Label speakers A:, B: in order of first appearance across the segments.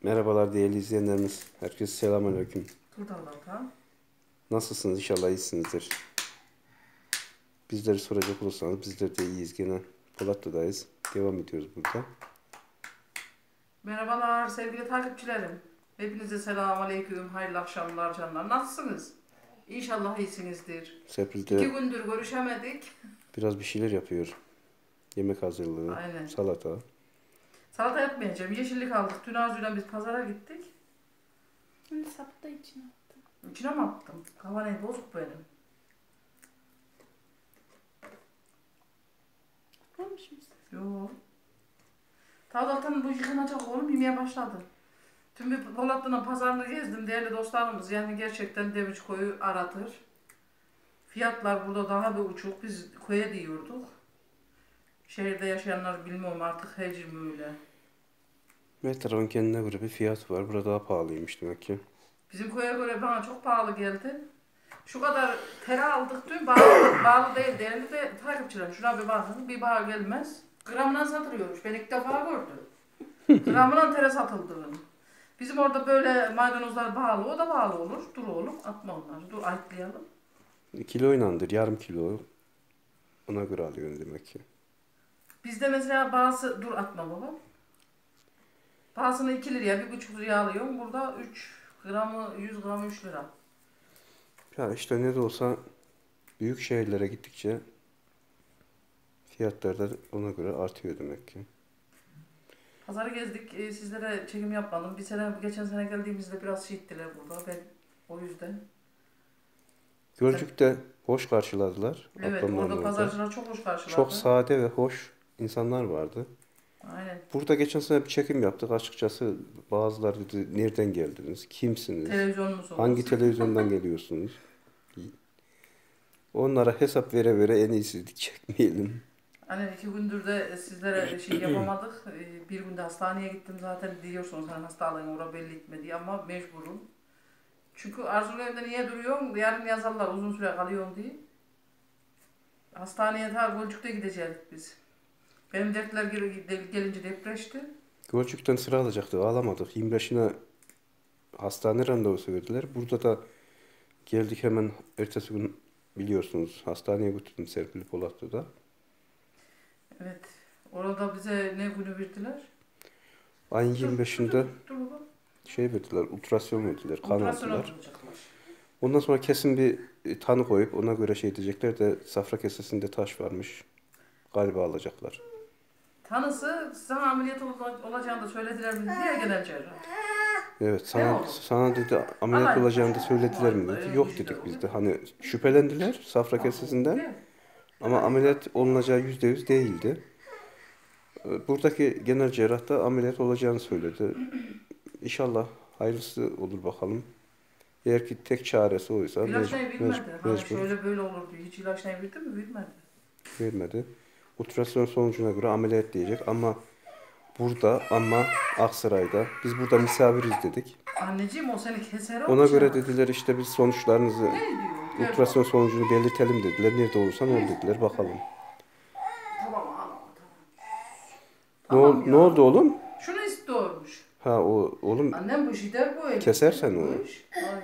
A: Merhabalar değerli izleyenlerimiz. Herkese selamünaleyküm.
B: Buradan bakalım.
A: Nasılsınız? İnşallah iyisinizdir. Bizleri soracak olursanız bizler de iyiyiz. Gene Polatlı'dayız. Devam ediyoruz burada.
B: Merhabalar sevgili takipçilerim. Hepinize selamünaleyküm. Hayırlı akşamlar canlar. Nasılsınız? İnşallah iyisinizdir.
A: Serpil
B: 2
A: de
B: gündür görüşemedik.
A: biraz bir şeyler yapıyor. Yemek hazırlığı,
B: Aynen.
A: salata.
B: Salata yapmayacağım. Yeşillik aldık. Dün Arzu'yla biz pazara gittik.
C: Şimdi sapı da içine attım.
B: İçine mi attım? Kavanayı bozuk benim.
C: Olmuş musun?
B: Yok. Tavuktan bu yıkanacak oğlum yemeye başladı. Tüm bir Polatlı'nın pazarını gezdim değerli dostlarımız. Yani gerçekten Demiş koyu aratır. Fiyatlar burada daha bir uçuk. Biz koya diyorduk. Şehirde yaşayanlar bilmiyorum artık hecir mi öyle.
A: Her tarafın kendine göre bir fiyat var. Burada daha pahalıymış demek ki.
B: Bizim koya göre bana çok pahalı geldi. Şu kadar tere aldık dün. Bağlı değil değerli de takipçiler. Şuna bir bakın. Bir bağ gelmez. Gramına satılıyormuş. Ben ilk defa gördüm. Gramına tere satıldığını. Bizim orada böyle maydanozlar bağlı. O da bağlı olur. Dur oğlum atma onları. Dur ayıklayalım.
A: Kilo inandır. Yarım kilo. Ona göre alıyorsun demek ki.
B: Bizde mesela bazı dur atma baba. Bazısını 2 liraya 1,5 liraya alıyorum. Burada 3 gramı 100 gramı 3 lira.
A: Ya işte ne de olsa büyük şehirlere gittikçe fiyatlar da ona göre artıyor demek ki.
B: Pazarı gezdik. Sizlere çekim yapmadım. Geçen sene geldiğimizde biraz şiittiler burada. Ben o yüzden.
A: Gölcük'te hoş karşıladılar.
B: Evet
A: Ablamların
B: orada
A: orada.
B: pazarcılar çok hoş karşıladı.
A: Çok sade ve hoş insanlar vardı.
B: Aynen.
A: Burada geçen sene bir çekim yaptık. Açıkçası bazıları dedi, nereden geldiniz? Kimsiniz?
B: Televizyonumuz
A: Hangi
B: olsun.
A: televizyondan geliyorsunuz? Onlara hesap vere vere en iyisi çekmeyelim.
B: Aynen 2 gündür de sizlere şey yapamadık. Bir günde hastaneye gittim zaten diyorsunuz hani hastalığın orada belli etmedi ama mecburum. Çünkü Arzu'nun evinde niye duruyorsun? Yarın yazarlar uzun süre kalıyorsun diye. Hastaneye ta Gölcük'te gideceğiz biz. Benim dertler gelince depreşti.
A: Gölcük'ten sıra alacaktık. Alamadık. 25'ine hastane randevusu verdiler. Burada da geldik hemen ertesi gün biliyorsunuz hastaneye götürdüm Serpil Polatlı'da.
B: Evet. Orada bize ne günü verdiler?
A: Ayın
B: Dur,
A: 25'inde
B: dur baba.
A: şey verdiler, ultrasyon verdiler, kan
B: Ultrasona
A: aldılar.
B: bulacaklar.
A: Ondan sonra kesin bir tanı koyup ona göre şey diyecekler de safra kesesinde taş varmış. Galiba alacaklar.
B: Tanısı sana ameliyat olacağını da söylediler mi diye genel cerrah.
A: Evet
B: Ne
A: sana,
B: oldu?
A: sana dedi ameliyat
B: Alay.
A: olacağını da söylediler mi dedi.
B: Vallahi
A: Yok
B: öyle bir şey
A: dedik biz
B: de
A: de. Hani şüphelendiler safra kesesinden ama ameliyat olunacağı %100 değildi. Buradaki genel cerrah da ameliyat olacağını söyledi. İnşallah hayırlısı olur bakalım. Eğer ki tek çaresi oysa
B: İlaçlayı bilmedi. Hani
A: mecbur
B: şöyle böyle olur diye. Hiç ilaçlayı bildi mi? Bilmedi.
A: vermedi. Ultrason sonucuna göre ameliyat diyecek ama burada ama Aksaray'da biz burada misafiriz dedik.
B: Anneciğim o seni keser o
A: Ona göre
B: bıçak.
A: dediler işte biz sonuçlarınızı
B: Ne diyor? Gel
A: ultrason
B: bak.
A: sonucunu belirtelim dediler. Nerede olursan ol dediler. Bakalım.
B: Tamam ağlama
A: Ne,
B: tamam. Tamam
A: ne
B: ya.
A: oldu oğlum?
B: Şunu istiyormuş.
A: Ha o oğlum
B: Annem bu şider bu el.
A: kesersen onu.
B: Ay.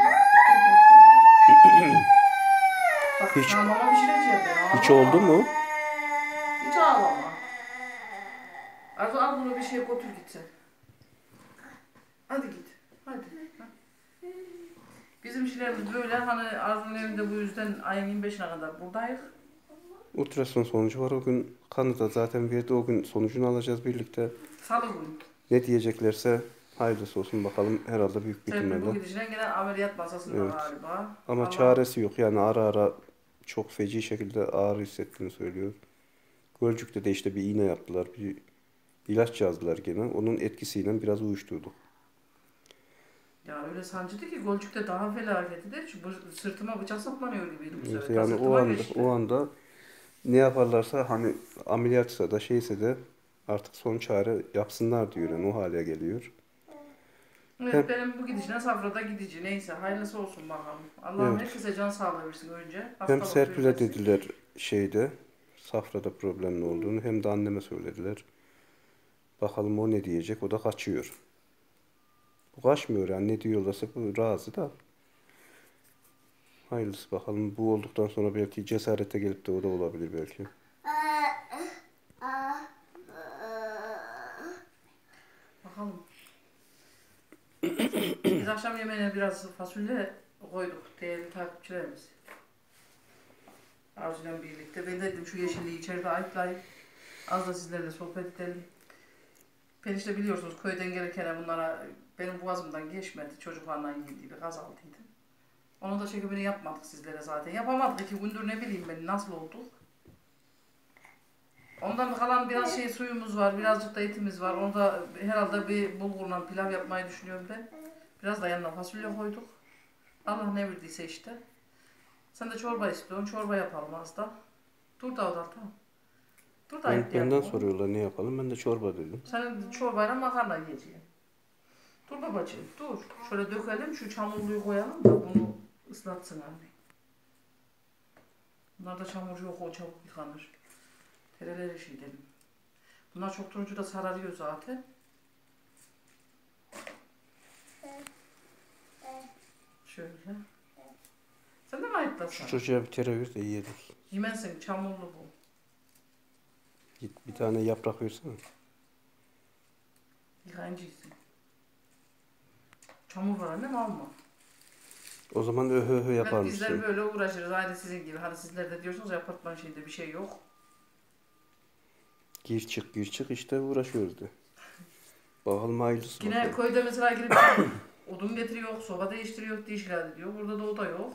B: Bak
A: Hiç-
B: sana mama pişireceğim ben.
A: Hiç
B: ağlama.
A: oldu mu?
B: Hiç ağlama. Arzu al bunu bir şeye götür gitsen. Hadi git. Hadi. Ha. Bizim işlerimiz böyle. Hani Arzu'nun evinde bu yüzden ayın 25'ine kadar buradayız.
A: Ultrason sonucu var o gün. Kanı da zaten verdi. O gün sonucunu alacağız birlikte.
B: Salı günü.
A: Ne diyeceklerse hayırlısı olsun bakalım. Herhalde büyük bir
B: Tabii bu
A: ihtimalle.
B: gidişine gene ameliyat masasında
A: Evet.
B: galiba.
A: Ama
B: Allah-
A: çaresi yok. Yani ara ara çok feci şekilde ağrı hissettiğini söylüyor. Gölcük'te de işte bir iğne yaptılar. Bir ilaç yazdılar gene. Onun etkisiyle biraz uyuşturduk.
B: Ya öyle sancıdı ki Gölcük'te daha felaketidir. Şu sırtıma bıçak saplanıyor gibiydi bu
A: Evet,
B: sefer.
A: yani
B: Sırtıma geçti.
A: o anda ne yaparlarsa hani ameliyatsa da şeyse de artık son çare yapsınlar diyor. Yani o hale geliyor.
B: Evet
A: Hem-
B: benim bu gidişine safrada gidici. Neyse hayırlısı olsun bakalım. Allah'ım
A: Evet.
B: herkese can sağlığı versin önce.
A: Hem
B: Hastalık
A: Serpil'e
B: vermesin.
A: dediler şeyde safrada problemli olduğunu hem de anneme söylediler. Bakalım o ne diyecek. O da kaçıyor. Bu kaçmıyor yani, ne diyorlarsa bu razı da. Hayırlısı bakalım. Bu olduktan sonra belki cesarete gelip de o da olabilir belki.
B: Bakalım. Biz akşam yemeğine biraz fasulye koyduk değerli takipçilerimiz. Arzu'yla birlikte. Ben dedim şu yeşilliği içeride ayıklayıp az da sizlerle sohbet edelim. Ben işte biliyorsunuz köyden gelirken bunlara benim boğazımdan geçmedi. Çocuklarla yediği bir gaz aldıydım. Onun da çekimini yapmadık sizlere zaten. Yapamadık 2 gündür, ne bileyim ben nasıl olduk. Ondan kalan biraz suyumuz var, birazcık da etimiz var. Onu da herhalde bir bulgurla pilav yapmayı düşünüyorum ben. Biraz da yanına fasulye koyduk. Allah ne verdiyse işte. Sen de çorba istiyorsun, çorba yapalım az da. Dur da o da tamam. Dur da
A: Benden soruyorlar ne yapalım, ben de çorba dedim.
B: Sen çorbayla makarna yiyeceksin. Dur babacığım, dur. Şöyle dökelim, şu çamurluyu koyalım da bunu ıslatsın anne. Bunlarda çamur yok, o çabuk yıkanır. Tereleri şey dedim. Bunlar çok turuncu da sararıyor zaten. Şöyle. Sen de mi ayıtlasın?
A: Şu çocuğa bir tere ver de yiyelim.
B: Yemezsin, çamurlu bu.
A: Git bir tane yaprak versene.
B: Yıkancıysın. Çamur var annem, alma.
A: O zaman öhö yapar
B: Evet, bizler
A: mısın?
B: böyle uğraşırız aynı sizin gibi. Hani sizler de diyorsunuz ya apartman şeyinde bir şey yok.
A: Gir çık işte uğraşıyoruz de. Bakalım hayırlısı
B: Yine
A: bakalım.
B: köyde mesela girip odun getiriyor, soba değiştiriyor, değişikler diyor. Burada da o da yok.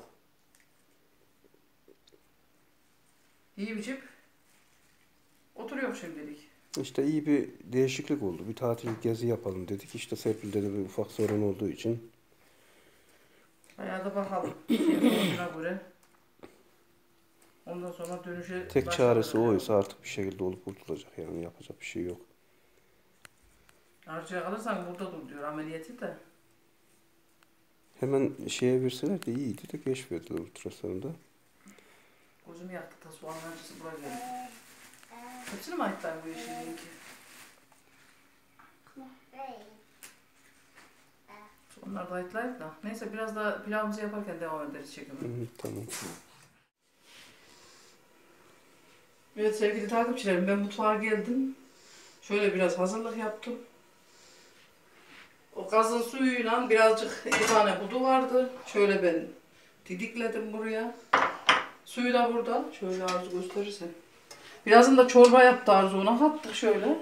B: İyi biçip oturuyor şimdilik.
A: İşte iyi bir değişiklik oldu. Bir tatil gezi yapalım dedik. İşte Serpil'de de bir ufak sorun olduğu için.
B: Bayağı da bakalım. Şeyine göre. Ondan sonra dönüşe
A: Tek çaresi oysa artık bir şekilde olup kurtulacak. Yani yapacak bir şey yok.
B: Arzuya kalırsan burada dur diyor ameliyatı da.
A: Hemen şeye verseler de iyiydi de geç verdiler ultrasonda.
B: Gözümü yaktı da soğan acısı buraya geldi. Hepsini mi ayıtlar bu yeşilliğin ki? Onlar da ayıtlayıp da. Neyse biraz da pilavımızı yaparken devam ederiz çekime.
A: Tamam.
B: Evet sevgili takipçilerim, ben mutfağa geldim. Şöyle biraz hazırlık yaptım. O gazın suyuyla birazcık 2 tane budu vardı. Şöyle ben didikledim buraya. Suyu da burada. Şöyle Arzu gösterirsen. Birazını da çorba yaptı Arzu, ona kattık şöyle.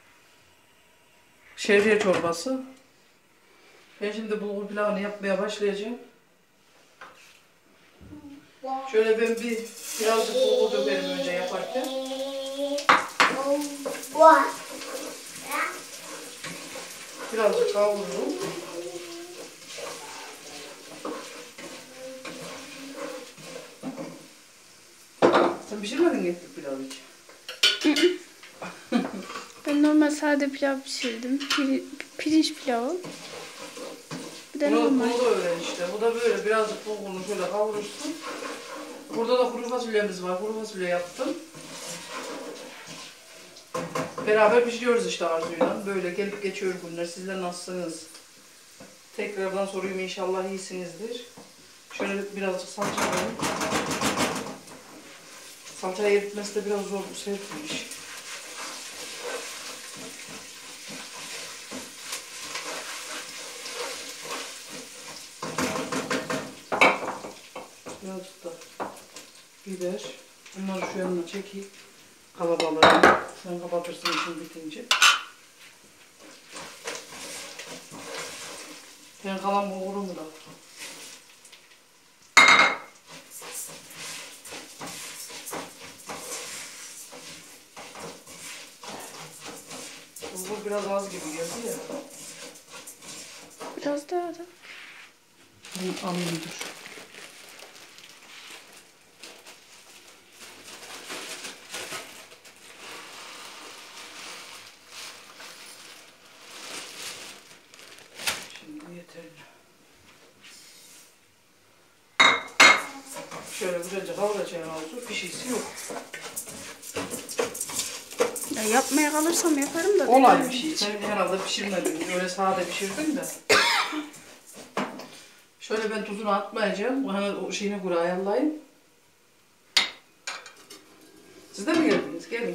B: Şehriye çorbası. Ben şimdi bulgur pilavını yapmaya başlayacağım. Şöyle ben birazcık bulgur dökerim önce yaparken. Birazcık kavururum. Sen pişirmedin mi pilavı hiç?
C: Ben normal sade pilav pişirdim. Pirinç pilavı. Bir de normal.
B: Bunu da öğren işte. Bu da böyle birazcık bulgurunu şöyle kavurursun. Burada da kuru fasulyemiz var. Kuru fasulye yaptım. Beraber pişiriyoruz işte Arzu'yla. Böyle gelip geçiyor günler. Sizler nasılsınız? Tekrardan sorayım, inşallah iyisinizdir. Şöyle birazcık salça koyayım. Salçayı eritmesi de biraz zor, bu sertmiş. Birazcık da biber. Bunları şu yanına çekeyim. Kalabalığı. Sen kapatırsın işin bitince. Ben kalan bulgurumu da. Bulgur biraz az gibi geldi ya.
C: Biraz daha da.
B: Ben alayım dur. Şimdi yeterli. Şöyle güzelce kavuracağım olsun. Pişisi yok.
C: Ya yapmaya kalırsam yaparım da.
B: Olay bir şey. Sen herhalde pişirmedin. Öyle sade pişirdin de. Şöyle ben tuzunu atmayacağım. Hani o şeyini kuru ayarlayayım. Siz de mi geldiniz? Gelin.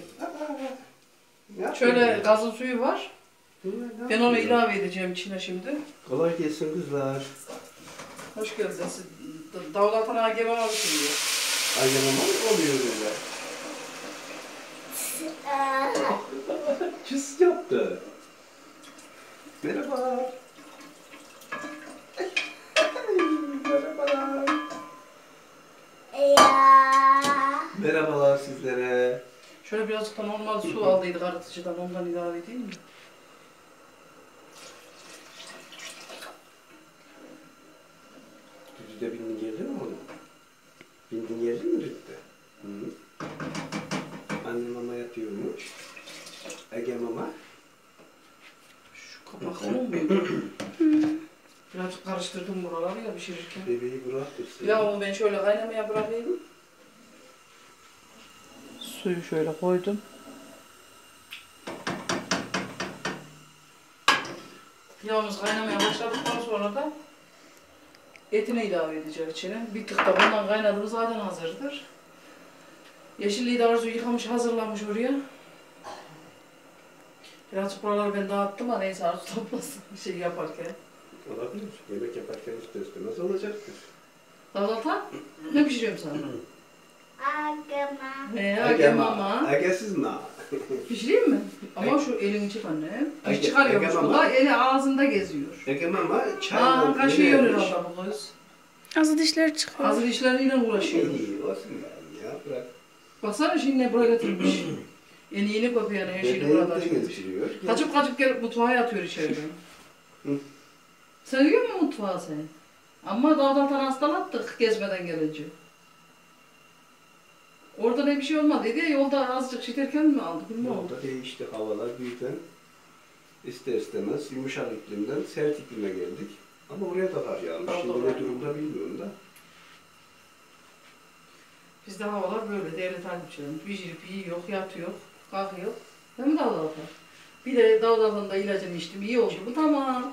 B: Şöyle gazın suyu var. Ben onu ilave edeceğim içine şimdi.
A: Kolay gelsin kızlar.
B: Hoş geldiniz. Davlat Ana Gemen alışıyor.
A: Aynen ama oluyor böyle. Cüs yaptı. Merhaba. Merhabalar. Merhabalar sizlere.
B: Şöyle birazcık da normal su aldıydık arıtıcıdan, ondan ilave edeyim mi?
A: Düdüde bindin geldin mi oğlum? Bindin geldin mi düdüde? Hı. Anne mama yatıyormuş. Ege mama.
B: Şu kapak onun mu? Birazcık karıştırdım buraları ya pişirirken.
A: Bebeği bıraktırsın.
B: Pilavımı ben şöyle kaynamaya bırakayım. Suyu şöyle koydum. Pilavımız kaynamaya başladıktan sonra da etini ilave edeceğiz içine. Bir tık da bundan kaynadı zaten hazırdır. Yeşilliği de Arzu yıkamış, hazırlamış oraya. Birazcık buraları ben dağıttım ama neyse Arzu toplasın bir şey yaparken.
A: Olabilir. Yemek yaparken ister istemez olacaktır.
B: Dağıtan ne pişiriyorum sana?
C: Agama.
B: Age mama.
A: Agesiz mi?
B: Pişireyim mi? Ama şu elini çek anne.
A: Age-
B: Diş çıkarıyormuş
A: Age
B: bu
A: mama.
B: da eli ağzında geziyor.
A: Ege mama çayla
B: Kaşıyor herhalde bu kız.
C: Azı dişleri çıkıyor.
B: Hazır işleriyle uğraşıyor.
A: İyi olsun ben ya bırak.
B: Baksana şimdi ne buraya getirmiş. En yeni kopyanı her şeyini burada
A: Bebeğim de
B: açmış.
A: getiriyor.
B: Kaçıp kaçıp gelip mutfağa yatıyor içeride.
A: Hı.
B: Seviyor mu mutfağı sen? Ama dağdan tane hastalattık gezmeden gelince. Orada ne bir şey olmadı diye yolda azıcık şekerken mi aldık bilmiyorum.
A: Yolda değişti havalar birden. İster istemez yumuşak iklimden sert iklime geldik. Ama oraya da var yağmış.
B: Orada
A: Şimdi
B: var.
A: ne durumda bilmiyorum da.
B: Bizde havalar böyle değerli takipçilerim. Pişirip yiyor, yatıyor, kalkıyor. Değil mi Davut? Bir de Davut'un da ilacını içtim, iyi oldu bu tamam.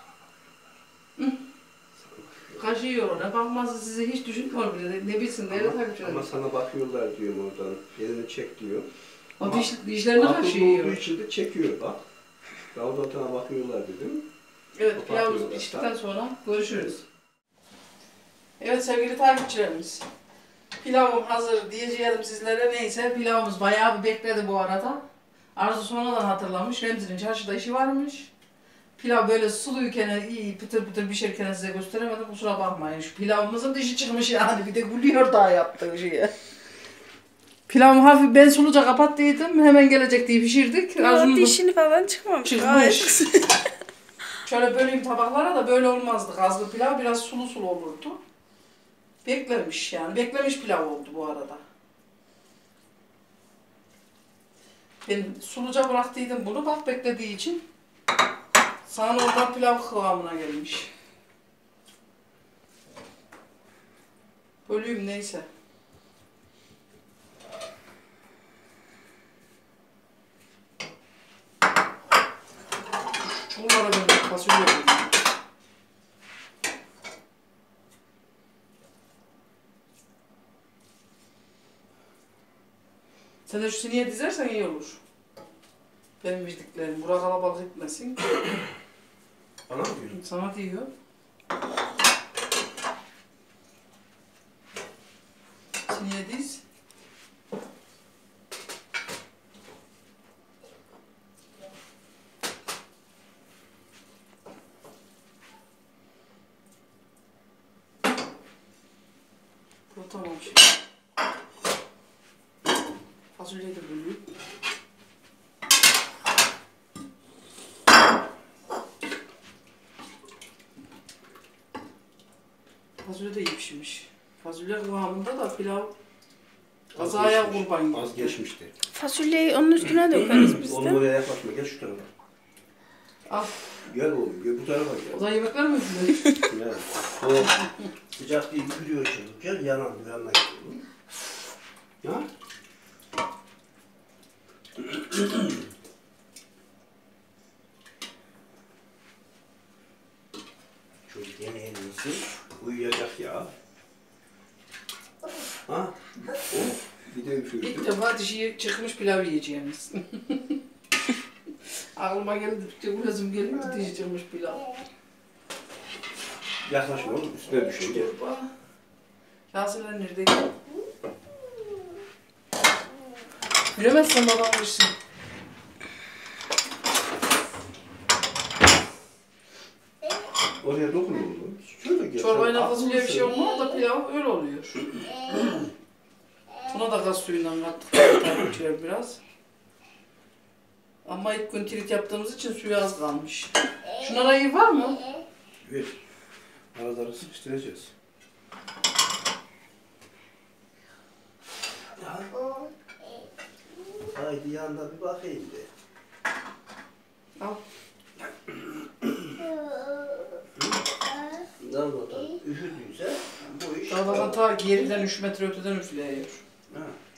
B: Kaşıyor ona, bakmazsa sizi hiç düşünmüyor bile. Ne bilsin değerli takipçilerim.
A: Ama sana bakıyorlar diyorum oradan. Elini çek diyor.
B: O dişlerini
A: Akıllı olduğu
B: kaşıyor.
A: için de çekiyor bak. Davut'a bakıyorlar dedim.
B: Evet, pilavımız piştikten sonra görüşürüz. Evet sevgili takipçilerimiz. Pilavım hazır diyeceğim sizlere, neyse pilavımız bayağı bir bekledi bu arada. Arzu sonradan hatırlamış. Remzi'nin çarşıda işi varmış. Pilav böyle suluyken, iyi pıtır pıtır pişerken size gösteremedim. Kusura bakmayın. Şu pilavımızın dişi çıkmış yani. Bir de gülüyor daha yaptığı şeye. Pilavımı hafif ben suluca kapattıydım. Hemen gelecek diye pişirdik. Arzu'nun da
C: Dişini falan çıkmamış.
B: çıkmış. Şöyle böleyim tabaklara da böyle olmazdı. Gazlı pilav biraz sulu sulu olurdu. Beklemiş yani. Beklemiş pilav oldu bu arada. Ben suluca bıraktıydım bunu. Bak beklediği için. Sana normal pilav kıvamına gelmiş. Böleyim neyse. Çuğlara ben fasulye koyayım. Sen de şu sineye dizersen iyi olur. Benim bildiklerim. Bura kalabalık etmesin.
A: Bana mı diyorsun?
B: Sana diyor. Sineye diz. Bu tamam şimdi. Fasulyeyi de bölüyorum. Fasulye de iyi pişmiş. Fasulye kıvamında da pilav kazaya kurban
A: Az
B: gitti.
A: geçmişti.
C: Fasulyeyi onun üstüne dökeriz biz
A: Oğlum
C: de.
A: oraya yaklaşma gel şu tarafa.
B: Al.
A: Gel oğlum gel bu tarafa
B: O
A: gel.
B: da yemekler mi yapıyor?
A: Gel. O sıcak değil gülüyor çocuk. Gel yanan bir yanına gidelim. Ya. Çocuk yemeğini yesin. uyuyacak ya. Ha? Oh, bir de üfürdü.
B: İlk defa dişi çıkmış pilav yiyeceğimiz. Aklıma geldi, bu gözüm gelince dişi çıkmış pilav.
A: Yaklaşma oğlum, üstüne düşünce.
B: Çorba. Kaseler nerede ki? Bilemezsen babam bilsin.
A: Oraya dokunma oğlum. Şöyle gel.
B: Çorbayla
A: Sen
B: fasulye bir şey
A: aklını
B: olmaz da pilav öyle oluyor. Buna da gaz suyundan kattık takipçiler biraz. Ama ilk gün trit yaptığımız için suyu az kalmış. Şunlara iyi var mı?
A: ver. Araları sıkıştıracağız. Ya. Haydi yanına bir bakayım de.
B: Al.
A: Dalmadan üfürdüyse bu iş...
B: Dağdan ta geriden 3 metre öteden üfleyiyor.
A: Ha.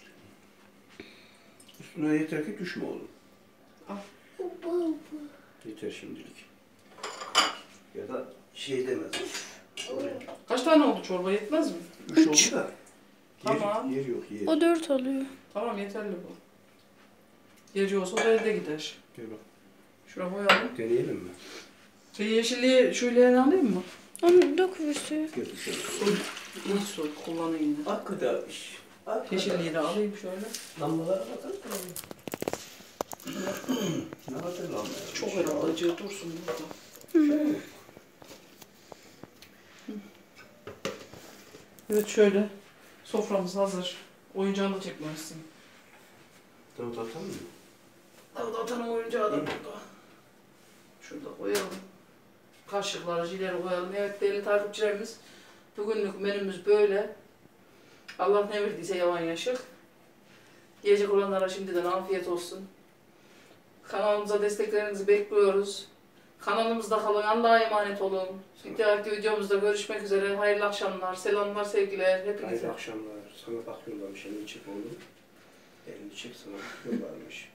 A: Üstüne yeter ki düşme oğlum.
B: Al.
A: Yeter şimdilik. Ya da şey demez.
B: Kaç tane oldu çorba, yetmez mi?
A: 3 oldu da.
B: Tamam.
A: Yer yok yer.
C: O 4 oluyor.
B: Tamam, yeterli bu. Gece olsa o da elde gider.
A: Gel bak.
B: Şuraya koyalım.
A: Deneyelim mi?
B: Şey yeşilliği şöyle alayım mı?
C: Onu dök bir suyu.
A: Gel dışarı.
B: İyi su kullanayım yine.
A: Arkadaş.
B: Yeşilliği de alayım şöyle.
A: Lambalara bakalım. Ne kadar lamba?
B: Çok herhalde acı dursun burada. Evet, şöyle. Soframız hazır. Oyuncağını da çekmemişsin.
A: Davut atalım mı?
B: Davut Atan'ın oyuncağı da burada. Şurada koyalım. Kaşıkları, jileri koyalım. Evet değerli takipçilerimiz, bugünlük menümüz böyle. Allah ne verdiyse yavan yaşık. Yiyecek olanlara şimdiden afiyet olsun. Kanalımıza desteklerinizi bekliyoruz. Kanalımızda kalın, Allah'a emanet olun. Bir dahaki videomuzda görüşmek üzere. Hayırlı akşamlar, selamlar, sevgiler hepinize.
A: Hayırlı akşamlar. Sana bakıyorlarmış elini çek oğlum. Elini çek sana bakıyorlarmış.